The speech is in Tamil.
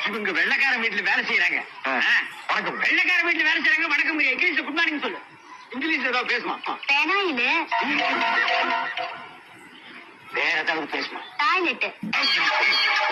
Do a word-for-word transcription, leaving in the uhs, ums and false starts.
இவங்க வெள்ளக்கார வீட்டுல வேலை செய்யறாங்க. வணக்கம். வெள்ளக்கார வீட்டுல வேலை செய்யறாங்க. வணக்கம். இங்கிலீஷ்ல குட் மார்னிங் சொல்லு. இங்கிலீஷ் ஏதாவது பேசுமா? பேனாயில வேற ஏதாவது பேசுமா? டாய்லெட்